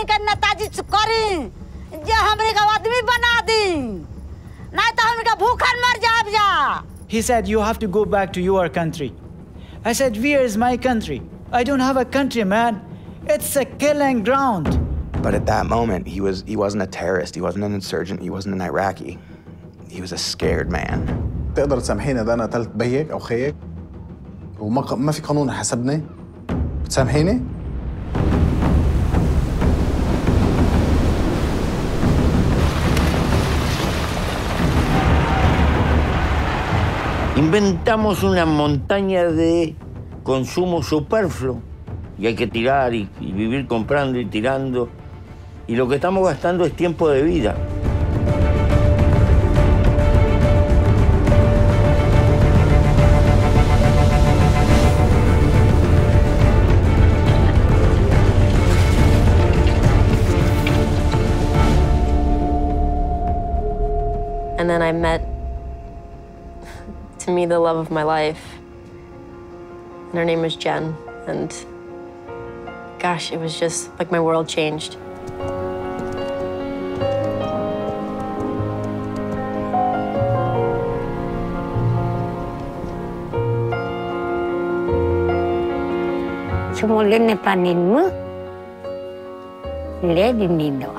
हमरे के नेताजी करी जे हमरे के आदमी बना दी नहीं तो हमरे के भूखन मर जाब जा. He said you have to go back to your country. I said where is my country? I don't have a country, man. It's a killing ground. But at that moment, he wasn't a terrorist. He wasn't an insurgent. He wasn't an Iraqi. He was a scared man. تقدر تسامحيني ده انا قتلت بيك او خيك وما في قانون حسبني بتسامحيني؟ Inventamos una montaña de consumo superfluo y hay que tirar y vivir comprando y tirando. Y lo que estamos gastando es tiempo de vida. And then I met, to me, the love of my life. And her name was Jen. And gosh, it was just like my world changed. Sumulin panin mo, lady nido.